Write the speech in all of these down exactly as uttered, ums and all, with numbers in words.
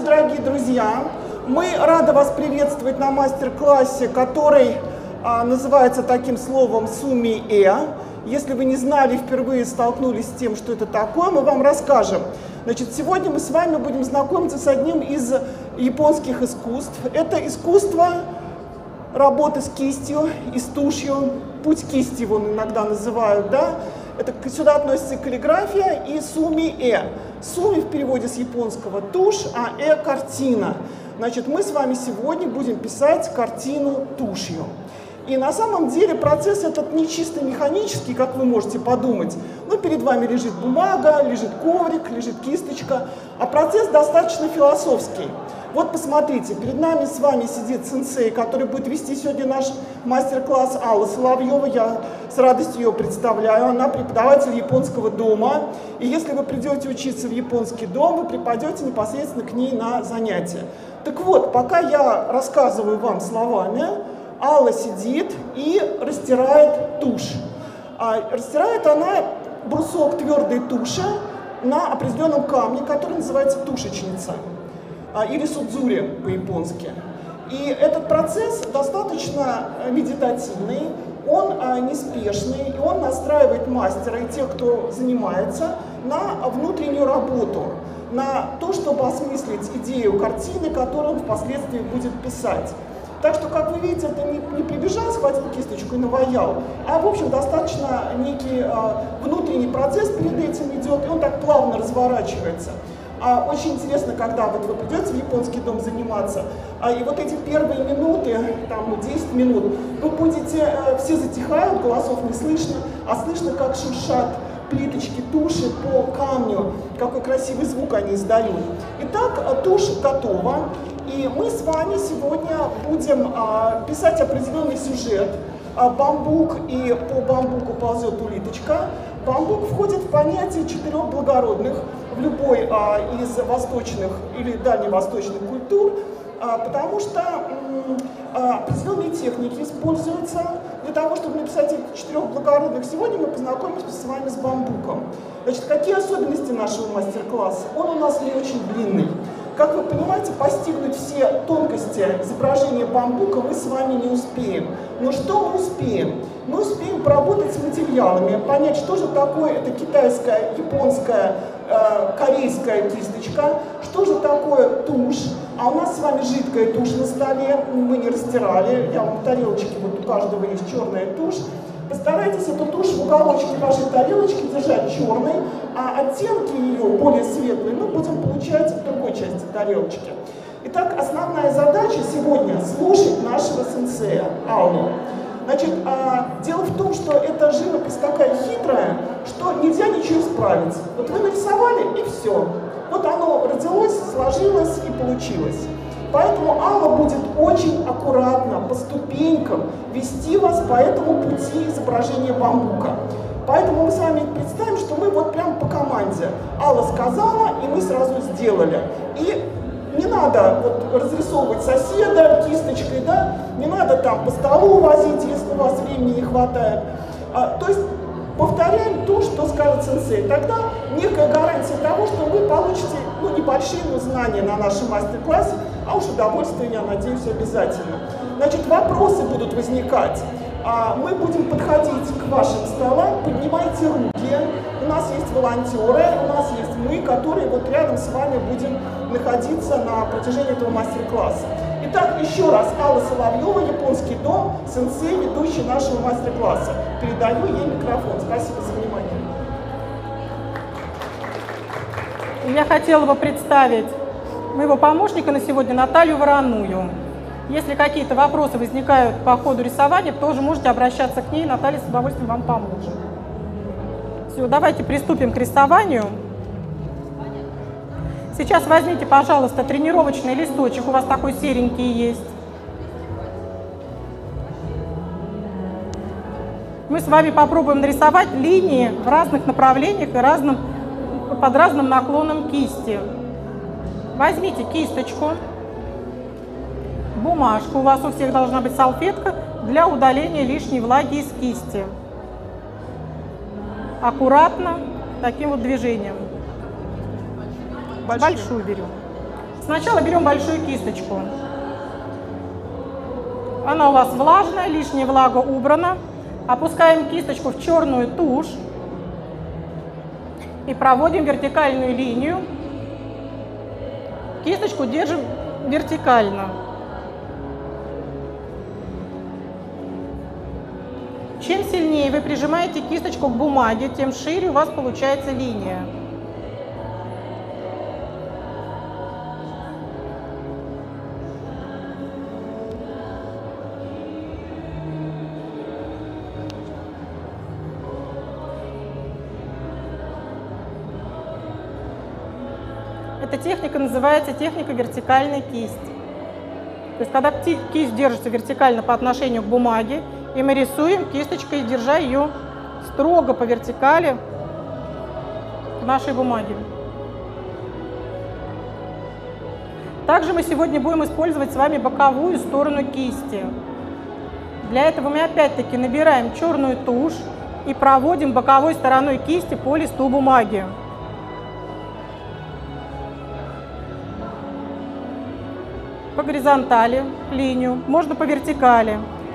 Здравствуйте, дорогие друзья! Мы рады вас приветствовать на мастер-классе, который а, называется таким словом «Суми-э». Если вы не знали, впервые столкнулись с тем, что это такое, мы вам расскажем. Значит, сегодня мы с вами будем знакомиться с одним из японских искусств. Это искусство работы с кистью и с тушью. Путь кисти его иногда называют, да? Это, сюда относится каллиграфия и суми-э. Суми в переводе с японского тушь, а э картина. Значит, мы с вами сегодня будем писать картину тушью. И на самом деле процесс этот не чисто механический, как вы можете подумать. Ну, перед вами лежит бумага, лежит коврик, лежит кисточка, а процесс достаточно философский. Вот посмотрите, перед нами с вами сидит сенсей, который будет вести сегодня наш мастер-класс, Алла Соловьева. Я с радостью ее представляю. Она преподаватель японского дома. И если вы придете учиться в японский дом, вы припадете непосредственно к ней на занятия. Так вот, пока я рассказываю вам словами, Алла сидит и растирает тушь. А растирает она брусок твердой туши на определенном камне, который называется тушечница, или судзури по-японски. И этот процесс достаточно медитативный, он неспешный, и он настраивает мастера и тех, кто занимается, на внутреннюю работу, на то, чтобы осмыслить идею картины, которую он впоследствии будет писать. Так что, как вы видите, это не, не прибежал, схватил кисточку и наваял, а, в общем, достаточно некий а, внутренний процесс перед этим идет, и он так плавно разворачивается. А, очень интересно, когда вот вы придете в японский дом заниматься, а, и вот эти первые минуты, там, десять минут, вы будете, а, все затихают, голосов не слышно, а слышно, как шуршат плиточки туши по камню, какой красивый звук они издают. Итак, тушь готова. И мы с вами сегодня будем а, писать определенный сюжет. А, бамбук, и по бамбуку ползет улиточка. Бамбук входит в понятие четырех благородных в любой а, из восточных или дальневосточных культур, а, потому что м, а, определенные техники используются для того, чтобы написать эти четырех благородных. Сегодня мы познакомимся с вами с бамбуком. Значит, какие особенности нашего мастер-класса? Он у нас не очень длинный. Как вы понимаете, постигнуть все тонкости изображения бамбука мы с вами не успеем. Но что мы успеем? Мы успеем поработать с материалами, понять, что же такое это китайская, японская, э, корейская кисточка, что же такое тушь. А у нас с вами жидкая тушь на столе, мы не растирали, я вам в тарелочке, вот у каждого есть черная тушь. Постарайтесь эту тушь в уголочке вашей тарелочки держать черной, а оттенки ее, более светлые, мы будем получать в другой части тарелочки. Итак, основная задача сегодня — слушать нашего сенсея Аллу. Значит, а, дело в том, что эта живопись такая хитрая, что нельзя ничего исправить. Вот вы нарисовали, и все. Вот оно родилось, сложилось и получилось. Поэтому Алла будет очень аккуратно, по ступенькам вести вас по этому пути изображения бамбука. Поэтому мы с вами представим, что мы вот прям по команде. Алла сказала, и мы сразу сделали. И не надо вот разрисовывать соседа кисточкой, да? Не надо там по столу возить, если у вас времени не хватает. А, то есть повторяем то, что скажет сенсей. Тогда некая гарантия того, что вы получите, ну, небольшие, но знания на нашем мастер-классе, а уж удовольствие, я надеюсь, обязательно. Значит, вопросы будут возникать. А мы будем подходить к вашим столам, поднимайте руки. У нас есть волонтеры, у нас есть мы, которые вот рядом с вами будем находиться на протяжении этого мастер-класса. Итак, еще раз, Алла Соловьева, японский дом, сенсей, ведущий нашего мастер-класса. Передаю ей микрофон. Спасибо за внимание. Я хотела бы представить моего помощника на сегодня, Наталью Вороную. Если какие-то вопросы возникают по ходу рисования, тоже можете обращаться к ней, Наталья с удовольствием вам поможет. Все, давайте приступим к рисованию. Сейчас возьмите, пожалуйста, тренировочный листочек, у вас такой серенький есть. Мы с вами попробуем нарисовать линии в разных направлениях и разным, под разным наклоном кисти. Возьмите кисточку, бумажку, у вас у всех должна быть салфетка для удаления лишней влаги из кисти. Аккуратно, таким вот движением. Большую, Большую берем. Сначала берем большую кисточку. Она у вас влажная, лишняя влага убрана. Опускаем кисточку в черную тушь и проводим вертикальную линию. Кисточку держим вертикально. Чем сильнее вы прижимаете кисточку к бумаге, тем шире у вас получается линия. Эта техника называется техника вертикальной кисти. То есть, когда кисть держится вертикально по отношению к бумаге, и мы рисуем кисточкой, держа ее строго по вертикали к нашей бумаге. Также мы сегодня будем использовать с вами боковую сторону кисти. Для этого мы опять-таки набираем черную тушь и проводим боковой стороной кисти по листу бумаги. По горизонтали линию, можно по вертикали.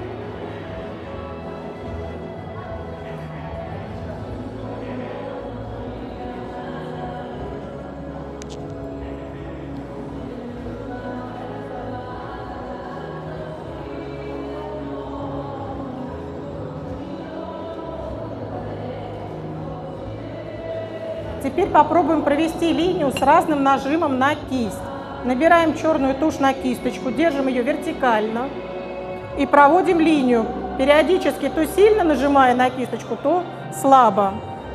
Теперь попробуем провести линию с разным нажимом на кисть. Набираем черную тушь на кисточку, держим ее вертикально и проводим линию, периодически то сильно нажимая на кисточку, то слабо.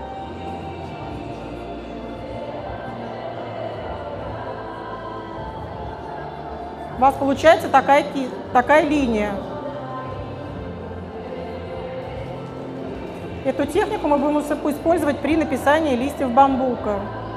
У вас получается такая, такая линия. Эту технику мы будем использовать при написании листьев бамбука.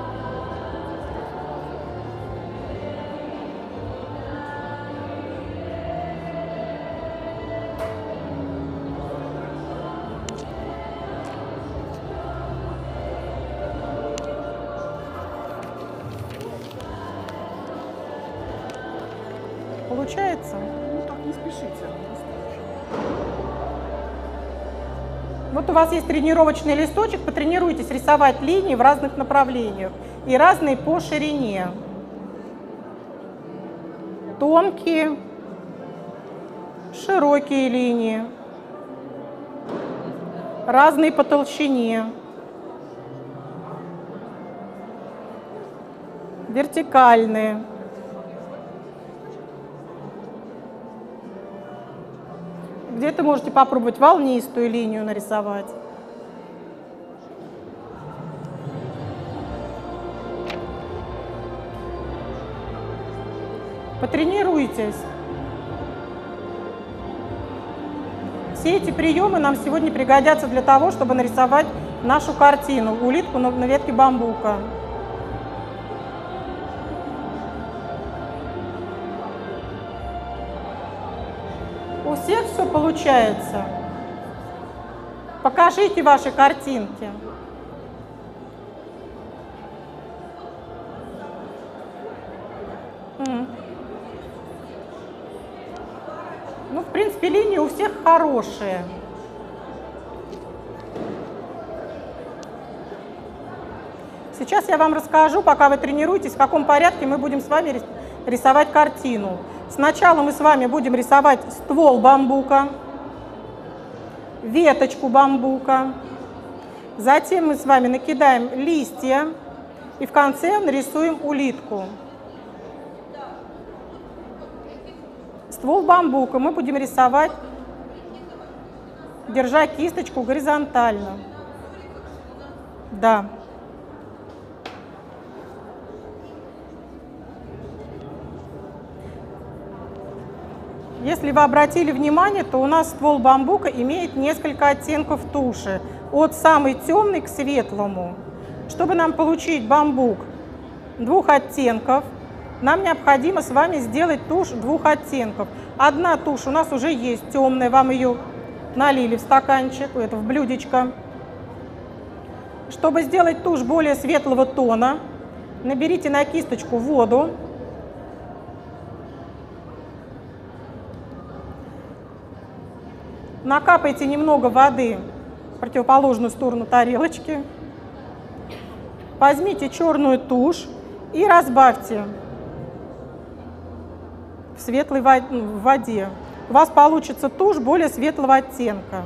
Получается? Ну так, не спешите. Вот у вас есть тренировочный листочек, потренируйтесь рисовать линии в разных направлениях и разные по ширине. Тонкие, широкие линии, разные по толщине, вертикальные. Где-то можете попробовать волнистую линию нарисовать. Потренируйтесь. Все эти приемы нам сегодня пригодятся для того, чтобы нарисовать нашу картину «Улитку на ветке бамбука». У всех все получается. Покажите ваши картинки. Ну, в принципе, линии у всех хорошие. Сейчас я вам расскажу, пока вы тренируетесь, в каком порядке мы будем с вами рисовать картину. Сначала мы с вами будем рисовать ствол бамбука, веточку бамбука. Затем мы с вами накидаем листья и в конце нарисуем улитку. Ствол бамбука мы будем рисовать, держа кисточку горизонтально. Да. Если вы обратили внимание, то у нас ствол бамбука имеет несколько оттенков туши, от самой темной к светлому. Чтобы нам получить бамбук двух оттенков, нам необходимо с вами сделать тушь двух оттенков. Одна тушь у нас уже есть темная, вам ее налили в стаканчик, это в блюдечко. Чтобы сделать тушь более светлого тона, наберите на кисточку воду Накапайте немного воды в противоположную сторону тарелочки. Возьмите черную тушь и разбавьте в светлой воде. У вас получится тушь более светлого оттенка.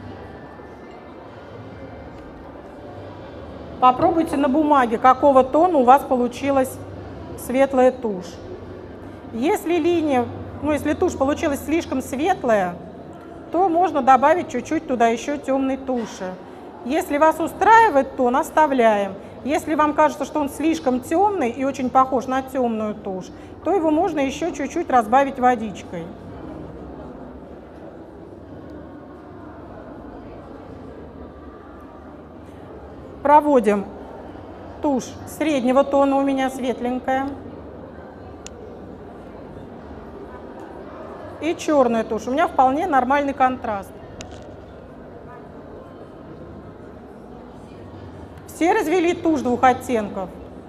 Попробуйте на бумаге, какого тона у вас получилась светлая тушь. Если линия, ну если тушь получилась слишком светлая, то можно добавить чуть-чуть туда еще темной туши. Если вас устраивает тон, оставляем. Если вам кажется, что он слишком темный и очень похож на темную тушь, то его можно еще чуть-чуть разбавить водичкой. Проводим тушь среднего тона, у меня светленькая. И черная тушь. У меня вполне нормальный контраст. Все развели тушь двух оттенков.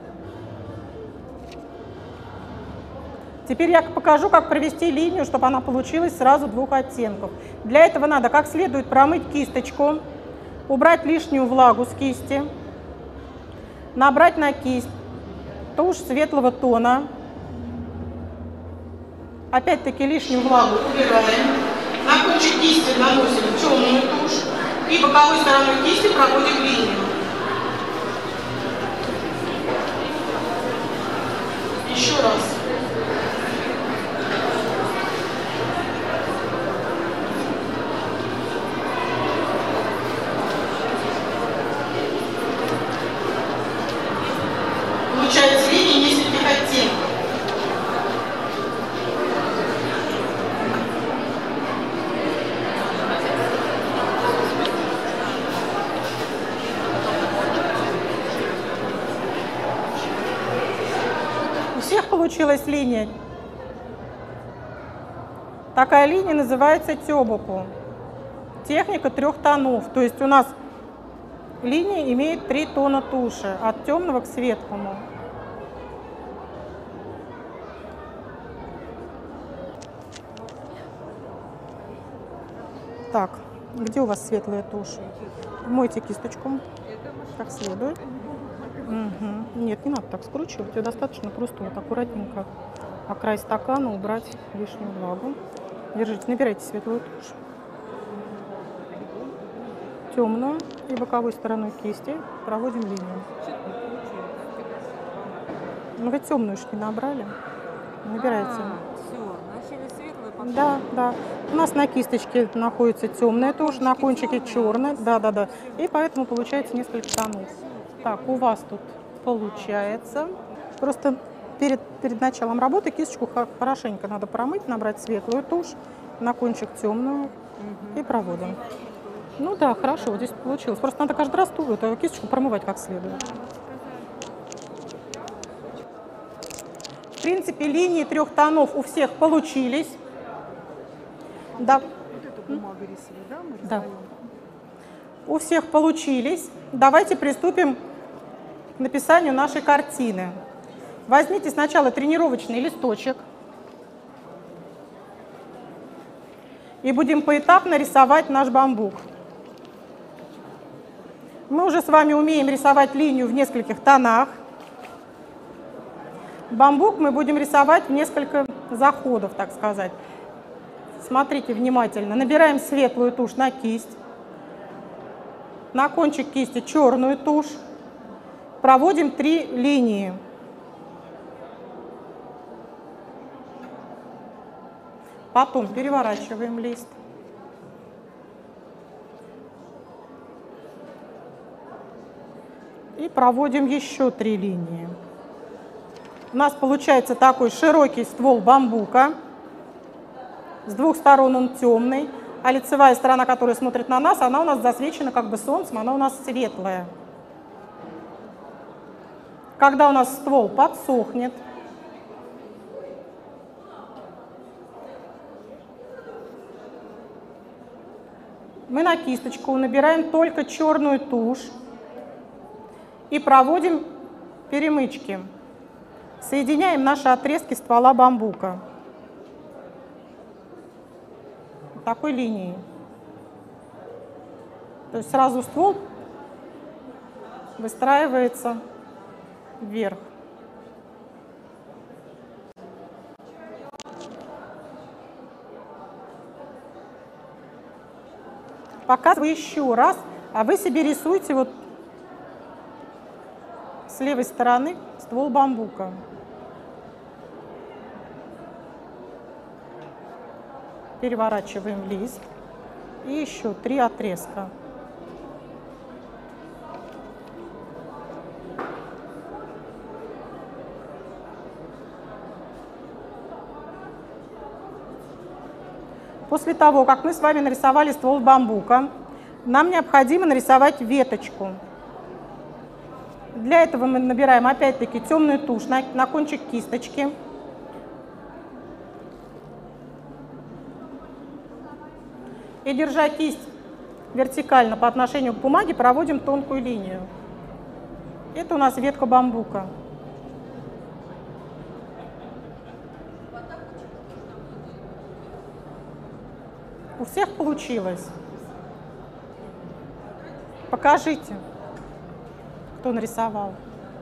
Теперь я покажу, как провести линию, чтобы она получилась сразу двух оттенков. Для этого надо как следует промыть кисточку, убрать лишнюю влагу с кисти, набрать на кисть тушь светлого тона. Опять-таки лишнюю влагу убираем. На кончик кисти наносим темную тушь и боковой стороной кисти проводим линию. Еще раз. Получается линия нескольких оттенков. У всех получилась линия. Такая линия называется тёбоку. Техника трех тонов. То есть у нас линия имеет три тона туши, от темного к светлому. Так, где у вас светлая тушь? Мойте кисточку как следует. Угу. Нет, не надо так скручивать, ее достаточно просто вот аккуратненько о край стакана убрать лишнюю влагу. Держите, набирайте светлую тушь. Темную и боковой стороной кисти проводим линию. Ну вы темную уж не набрали. Набирайте. А, все, начали светлые, потом... Да, да. У нас на кисточке находится темная тушь, на кончике черная. Да, да, да. И поэтому получается несколько тонов. Так, у вас тут получается. Просто перед, перед началом работы кисточку хорошенько надо промыть, набрать светлую тушь, на кончик темную угу. и проводим. Ну да, хорошо, вот здесь получилось. Просто надо каждый раз ту эту кисточку промывать как следует. В принципе, линии трех тонов у всех получились. Да. Вот эту бумагу рисовать, да, мы да. У всех получились. Давайте приступим к написанию нашей картины. Возьмите сначала тренировочный листочек. И будем поэтапно рисовать наш бамбук. Мы уже с вами умеем рисовать линию в нескольких тонах. Бамбук мы будем рисовать в несколько заходов, так сказать. Смотрите внимательно. Набираем светлую тушь на кисть. На кончик кисти черную тушь. Проводим три линии. Потом переворачиваем лист. И проводим еще три линии. У нас получается такой широкий ствол бамбука. С двух сторон он темный, а лицевая сторона, которая смотрит на нас, она у нас засвечена как бы солнцем, она у нас светлая. Когда у нас ствол подсохнет, мы на кисточку набираем только черную тушь и проводим перемычки. Соединяем наши отрезки ствола бамбука такой линией. То есть сразу ствол выстраивается вверх. Показываю еще раз, а вы себе рисуете вот с левой стороны ствол бамбука. Переворачиваем лист. И еще три отрезка. После того, как мы с вами нарисовали ствол бамбука, нам необходимо нарисовать веточку. Для этого мы набираем опять-таки темную тушь на, на кончик кисточки. И, держа кисть вертикально по отношению к бумаге, проводим тонкую линию. Это у нас ветка бамбука. У всех получилось? Покажите, кто нарисовал.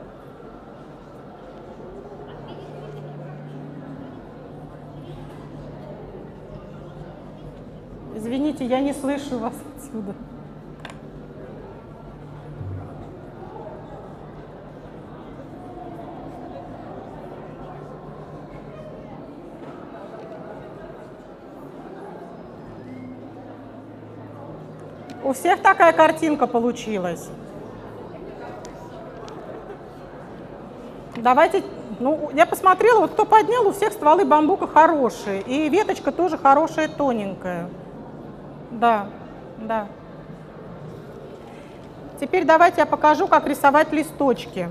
Извините, я не слышу вас отсюда. У всех такая картинка получилась. Давайте, ну, я посмотрела, вот кто поднял, у всех стволы бамбука хорошие. И веточка тоже хорошая, тоненькая. Да, да. Теперь давайте я покажу, как рисовать листочки.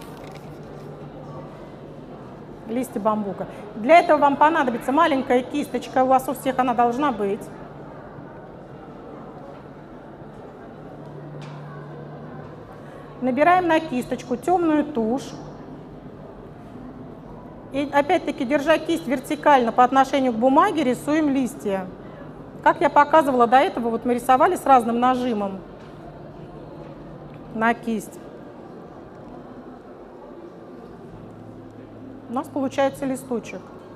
Листья бамбука. Для этого вам понадобится маленькая кисточка, у вас у всех она должна быть. Набираем на кисточку темную тушь. И опять-таки, держа кисть вертикально по отношению к бумаге, рисуем листья. Как я показывала до этого, вот мы рисовали с разным нажимом на кисть. У нас получается листочек.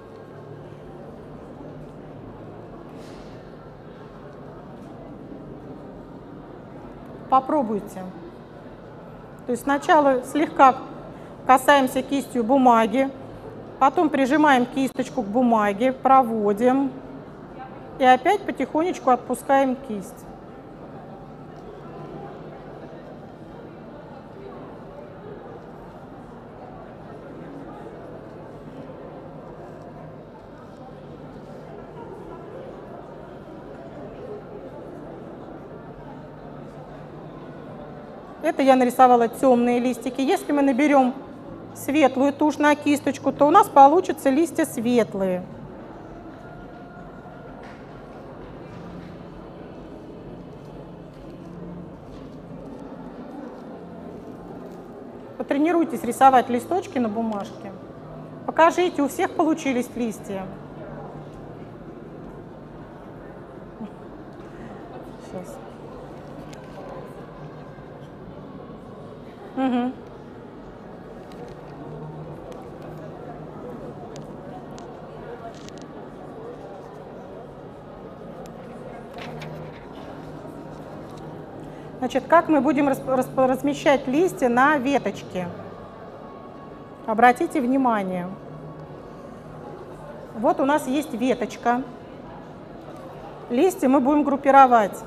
Попробуйте. То есть сначала слегка касаемся кистью бумаги, потом прижимаем кисточку к бумаге, проводим и опять потихонечку отпускаем кисть. Это я нарисовала темные листики. Если мы наберем светлую тушь на кисточку, то у нас получатся листья светлые. Потренируйтесь рисовать листочки на бумажке. Покажите, у всех получились листья. Сейчас. Угу. Значит, как мы будем размещать листья на веточке? Обратите внимание. Вот у нас есть веточка. Листья мы будем группировать.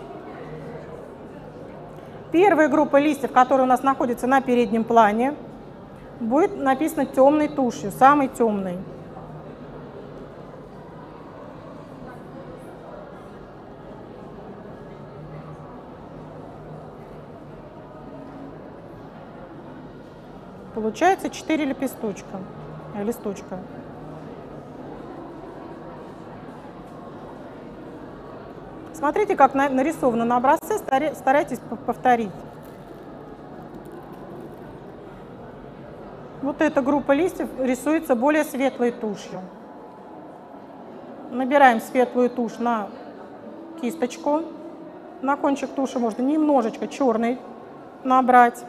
Первая группа листьев, которая у нас находится на переднем плане, будет написано темной тушью, самой темной. Получается четыре лепесточка, э, листочка. Смотрите, как нарисовано на образце, старайтесь повторить. Вот эта группа листьев рисуется более светлой тушью. Набираем светлую тушь на кисточку На кончик туши можно немножечко черный набрать.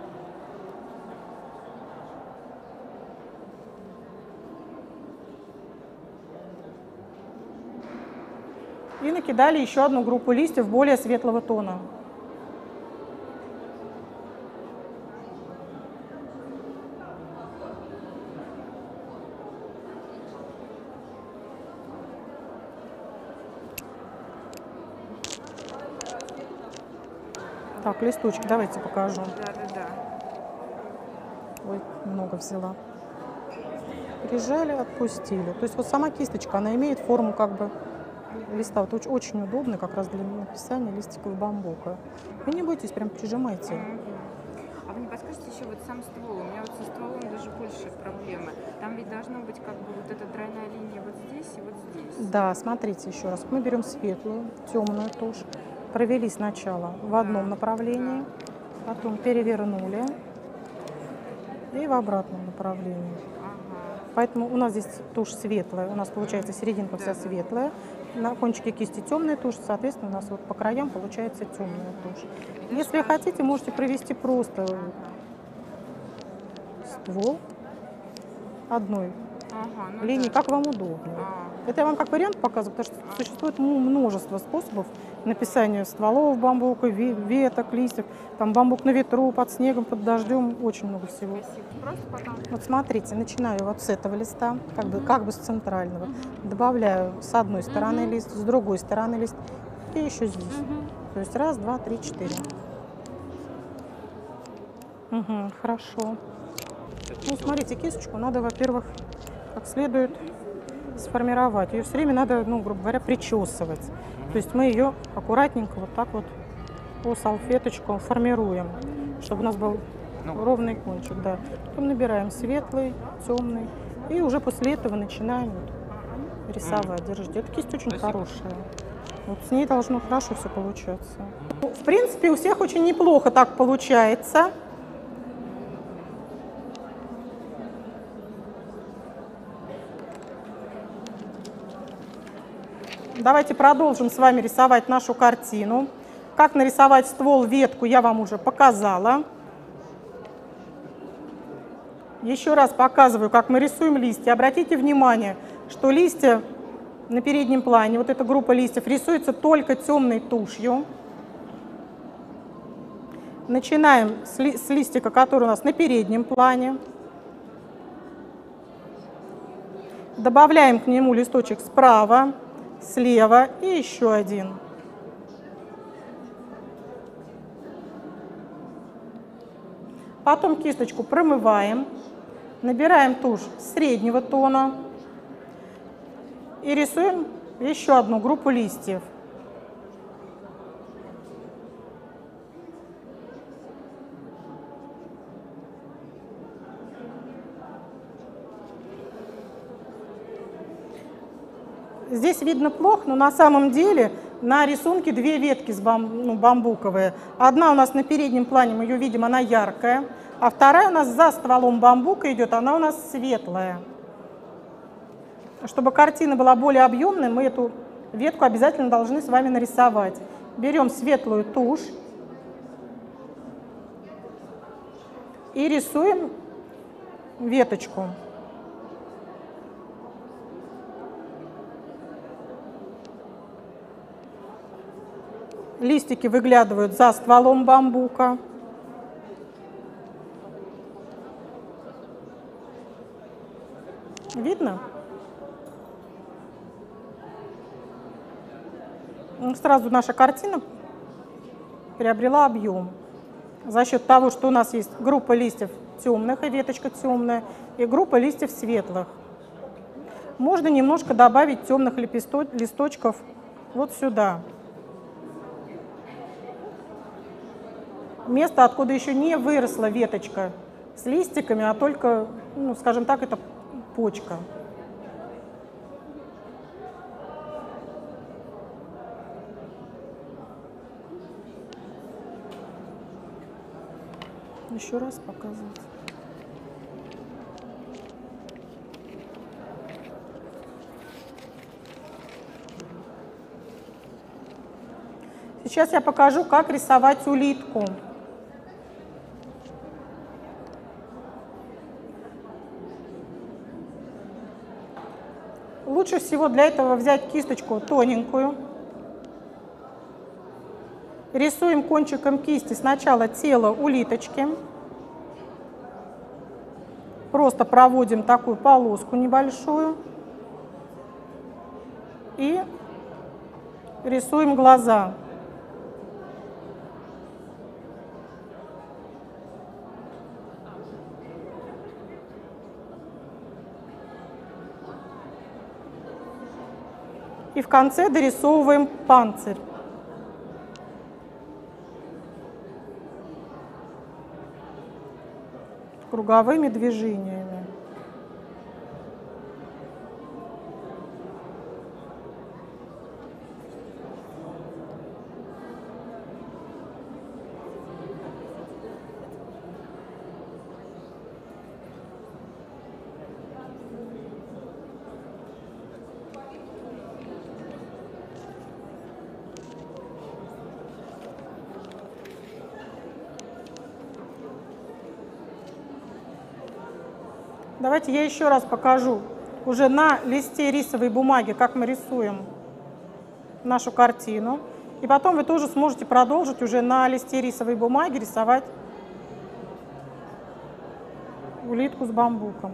И накидали еще одну группу листьев более светлого тона. Так, листочки давайте покажу. Да, да, да. Ой, много взяла. Прижали, отпустили. То есть вот сама кисточка, она имеет форму как бы листа. Вот очень, очень удобно как раз для написания листиков бамбука. Вы не бойтесь, прям прижимайте. Мгм. А вы не подскажете еще вот сам ствол? У меня вот со стволом даже больше проблемы. Там ведь должна быть как бы вот эта тройная линия вот здесь и вот здесь. Да, смотрите еще раз. Мы берем светлую, темную тушь. Провели сначала в одном направлении, потом перевернули и в обратном направлении. Ага. Поэтому у нас здесь тушь светлая, у нас получается серединка вся светлая, на кончике кисти темная тушь, соответственно, у нас вот по краям получается темная тушь. Если хотите, можете провести просто ствол одной Ага, ну линии, да. как вам удобно. А. Это я вам как вариант показываю, потому что существует ну, множество способов написания стволов бамбука, ве- веток, листьев. Там бамбук на ветру, под снегом, под дождем, очень много всего. Спасибо. Просто потом. Вот смотрите, начинаю вот с этого листа, как бы, как бы с центрального. Добавляю с одной стороны лист, с другой стороны лист и еще здесь. То есть раз, два, три, четыре. Угу, хорошо. Ну, смотрите, кисточку надо, во-первых, как следует сформировать. Ее все время надо, ну, грубо говоря, причесывать. То есть мы ее аккуратненько вот так вот по салфеточку формируем, чтобы у нас был ровный кончик. Да. Потом набираем светлый, темный. И уже после этого начинаем вот рисовать. Держите. Эта кисть очень хорошая. Вот с ней должно хорошо все получаться. Ну, в принципе, у всех очень неплохо так получается. Давайте продолжим с вами рисовать нашу картину. Как нарисовать ствол, ветку я вам уже показала. Еще раз показываю, как мы рисуем листья. Обратите внимание, что листья на переднем плане, вот эта группа листьев, рисуется только темной тушью. Начинаем с, ли, с листика, который у нас на переднем плане. Добавляем к нему листочек справа, слева и еще один. Потом кисточку промываем, набираем тушь среднего тона и рисуем еще одну группу листьев. Здесь видно плохо, но на самом деле на рисунке две ветки с бам, ну, бамбуковые. Одна у нас на переднем плане, мы ее видим, она яркая, а вторая у нас за стволом бамбука идет, она у нас светлая. Чтобы картина была более объемной, мы эту ветку обязательно должны с вами нарисовать. Берем светлую тушь и рисуем веточку. Листики выглядывают за стволом бамбука. Видно? Сразу наша картина приобрела объем. За счет того, что у нас есть группа листьев темных, и веточка темная, и группа листьев светлых. Можно немножко добавить темных листочков вот сюда. Место, откуда еще не выросла веточка с листиками, а только, ну, скажем так, это почка. Еще раз показывать. Сейчас я покажу, как рисовать улитку. Лучше всего для этого взять кисточку тоненькую. Рисуем кончиком кисти сначала тело улиточки. Просто проводим такую полоску небольшую. И рисуем глаза. И в конце дорисовываем панцирь. Круговыми движениями. Давайте я еще раз покажу уже на листе рисовой бумаги, как мы рисуем нашу картину. И потом вы тоже сможете продолжить уже на листе рисовой бумаги рисовать улитку с бамбуком.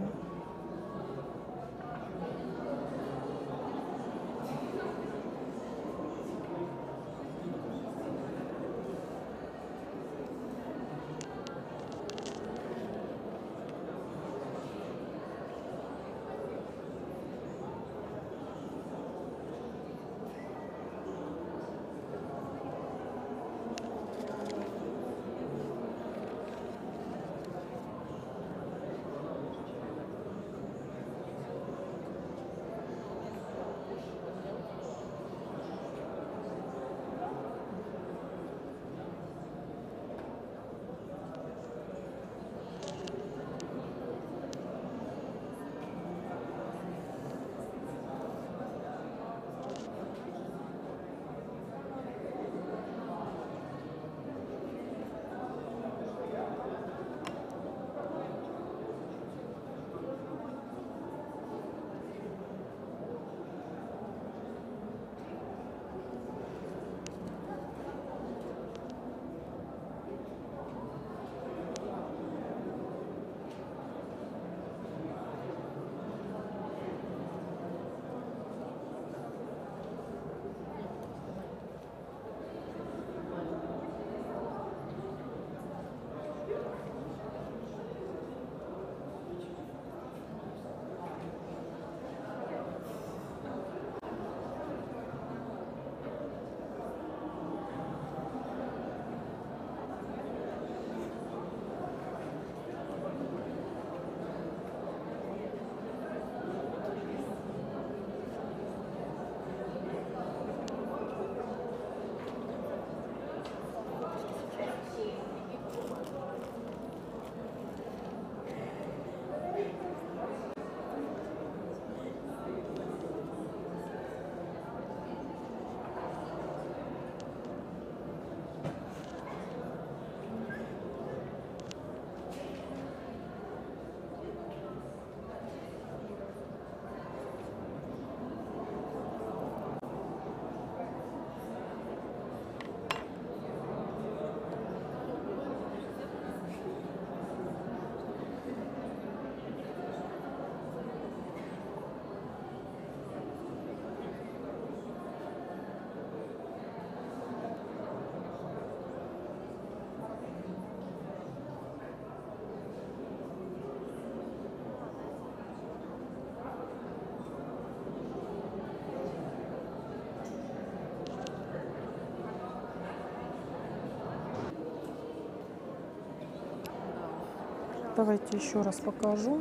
Давайте еще раз покажу.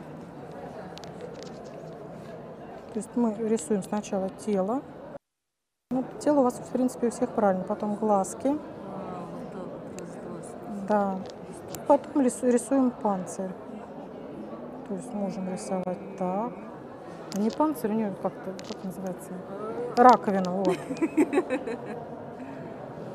То есть мы рисуем сначала тело. Ну, тело у вас, в принципе, у всех правильно. Потом глазки. Да. Потом рисуем панцирь. То есть можем рисовать так. Не панцирь, у нее как-то, как называется? Раковина, вот.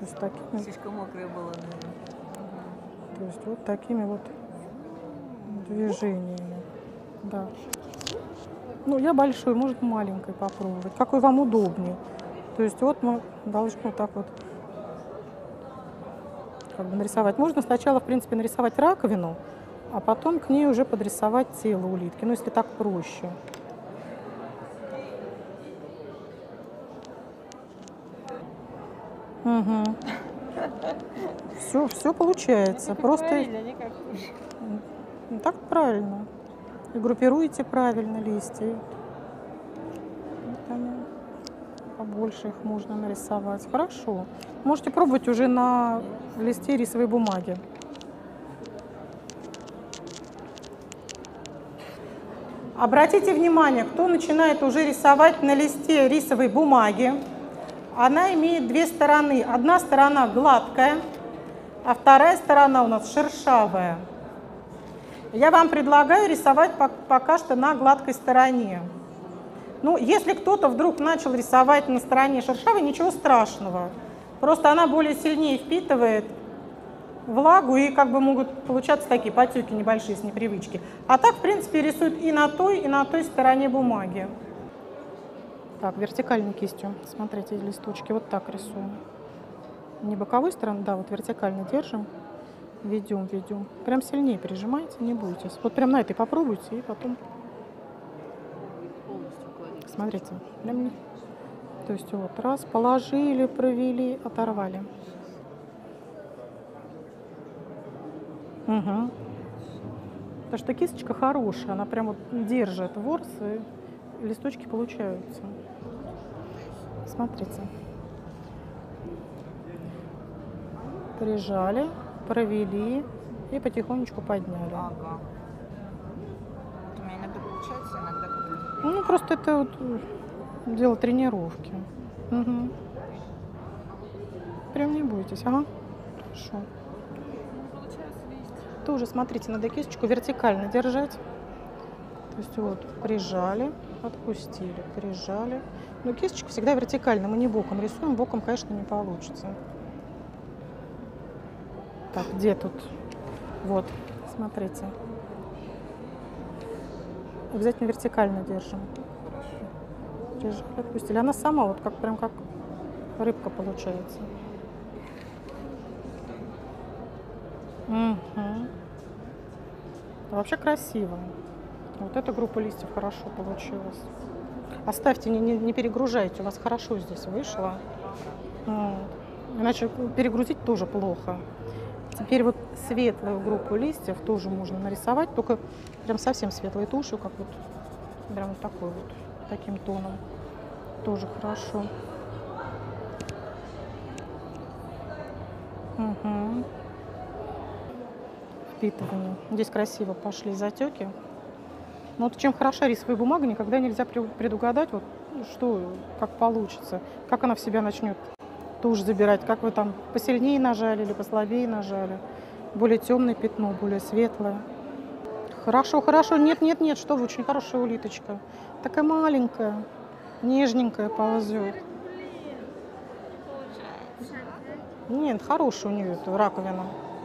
есть такими, Слишком мокрая была, наверное. то есть вот такими вот движениями. Да. Ну, я большой, может маленькой попробовать. Какой вам удобнее. То есть вот мы должны вот так вот как бы нарисовать. Можно сначала, в принципе, нарисовать раковину, а потом к ней уже подрисовать тело улитки. Ну, если так проще. Угу. Все, все получается. Просто так правильно. И группируете правильно листья. Вот они. Побольше их можно нарисовать. Хорошо. Можете пробовать уже на листе рисовой бумаги. Обратите внимание, кто начинает уже рисовать на листе рисовой бумаги, она имеет две стороны. Одна сторона гладкая, а вторая сторона у нас шершавая. Я вам предлагаю рисовать пока что на гладкой стороне. Ну, если кто-то вдруг начал рисовать на стороне шершавой, ничего страшного. Просто она более сильнее впитывает влагу, и как бы могут получаться такие потеки небольшие с непривычки. А так, в принципе, рисуют и на той, и на той стороне бумаги. Так, вертикальной кистью. Смотрите, листочки. Вот так рисуем. Не боковой стороны, да, вот вертикально держим. Ведем, ведем. Прям сильнее прижимайте, не бойтесь. Вот прям на этой попробуйте, и потом... Смотрите. Прям... То есть вот раз, положили, провели, оторвали. Угу. Потому что кисточка хорошая, она прям вот держит ворс, и листочки получаются. Смотрите. Прижали, провели и потихонечку подняли. Ага. Вот у меня иногда получается, иногда как-то... Ну, просто это вот дело тренировки. Угу. Прям не бойтесь. Ага. Хорошо. Тоже, смотрите, надо кисточку вертикально держать. То есть вот прижали, отпустили, прижали. Но кисточка всегда вертикально, мы не боком рисуем, боком, конечно, не получится. Так, где тут? Вот, смотрите. Обязательно вертикально держим. Прижали, отпустили. Она сама вот как прям как рыбка получается. Угу. Вообще красиво. Вот эта группа листьев хорошо получилась. Оставьте, не, не, не перегружайте, у вас хорошо здесь вышло. Вот. Иначе перегрузить тоже плохо. Теперь вот светлую группу листьев тоже можно нарисовать, только прям совсем светлой тушью, как вот прям вот такой вот, таким тоном. Тоже хорошо. Угу. Впитывание. Здесь красиво пошли затеки. Но вот чем хороша рисовая бумага, никогда нельзя предугадать, вот, что, как получится, как она в себя начнет тушь забирать, как вы там посильнее нажали или послабее нажали. Более темное пятно, более светлое. Хорошо, хорошо. Нет, нет, нет, что вы, очень хорошая улиточка. Такая маленькая, нежненькая ползет. Нет, хорошая у нее эта раковина.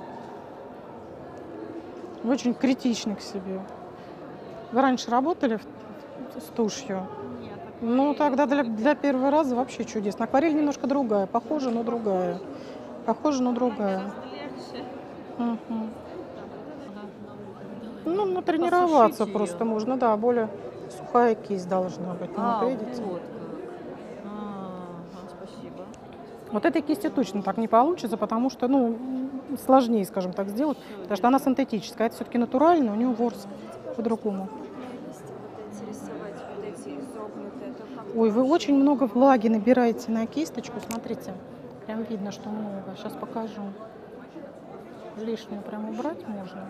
Очень критичный к себе. Вы раньше работали с тушью? Нет. Ну, тогда для, для первого раза вообще чудесно. Акварель немножко другая, похожа, но другая. Похожа, но другая. Угу. Ну, натренироваться просто можно, да, более сухая кисть должна быть. Ну, А, вот видите? вот как. А, спасибо. Вот этой кисти точно так не получится, потому что, ну, сложнее, скажем так, сделать, потому что она синтетическая, это все-таки натуральная, у нее ворс по-другому. Ой, вы очень много влаги набираете на кисточку, смотрите, прям видно, что много. Сейчас покажу. Лишнюю прям убрать можно.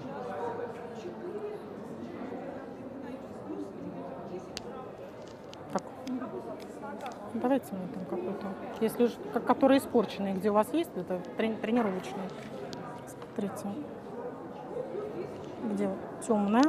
Так, давайте мне там какой-то, если уж, который испорченный, где у вас есть, это тренировочный. Смотрите, где темная.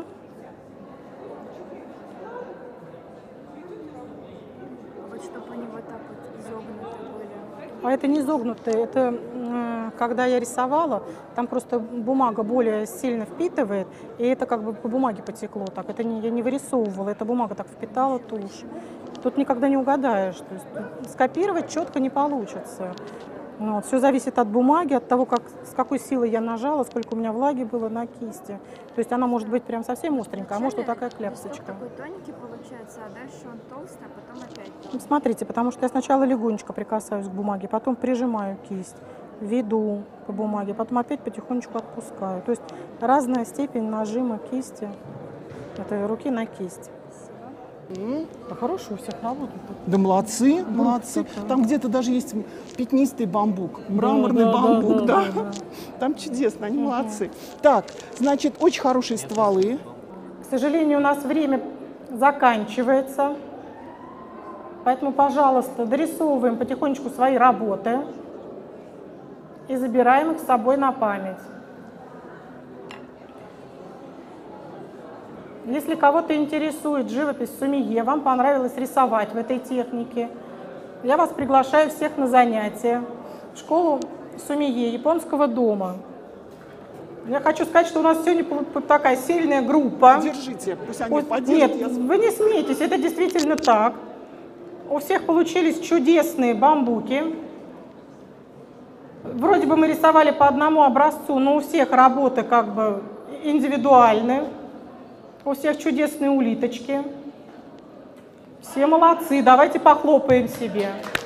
Вот чтобы они вот так вот изогнуты были. А это не изогнутые, это э, когда я рисовала, там просто бумага более сильно впитывает, и это как бы по бумаге потекло так. Это не, я не вырисовывала, эта бумага так впитала тушь. Тут никогда не угадаешь, то есть скопировать четко не получится. Вот. Все зависит от бумаги, от того, как, с какой силой я нажала, сколько у меня влаги было на кисти. То есть она может быть прям совсем остренькая, а может вот такая кляпсочка. Такой тоненький получается, а дальше он толстый, а потом опять. Ну, смотрите, потому что я сначала легонечко прикасаюсь к бумаге, потом прижимаю кисть, веду по бумаге, потом опять потихонечку отпускаю. То есть разная степень нажима кисти, этой руки на кисть. Да хорошо у всех работает. Да молодцы, молодцы. Там где-то даже есть пятнистый бамбук, мраморный да, бамбук, да. да, да, да. Там чудесно, они молодцы. Так, значит, очень хорошие стволы. К сожалению, у нас время заканчивается, поэтому, пожалуйста, дорисовываем потихонечку свои работы и забираем их с собой на память. Если кого-то интересует живопись Сумие, вам понравилось рисовать в этой технике, я вас приглашаю всех на занятия в школу Сумие японского дома. Я хочу сказать, что у нас сегодня такая сильная группа. Держите, пусть они Вот, поддержат. нет, я- вы не смейтесь, это действительно так. У всех получились чудесные бамбуки. Вроде бы мы рисовали по одному образцу, но у всех работы как бы индивидуальны. У всех чудесные улиточки. Все молодцы, давайте похлопаем себе.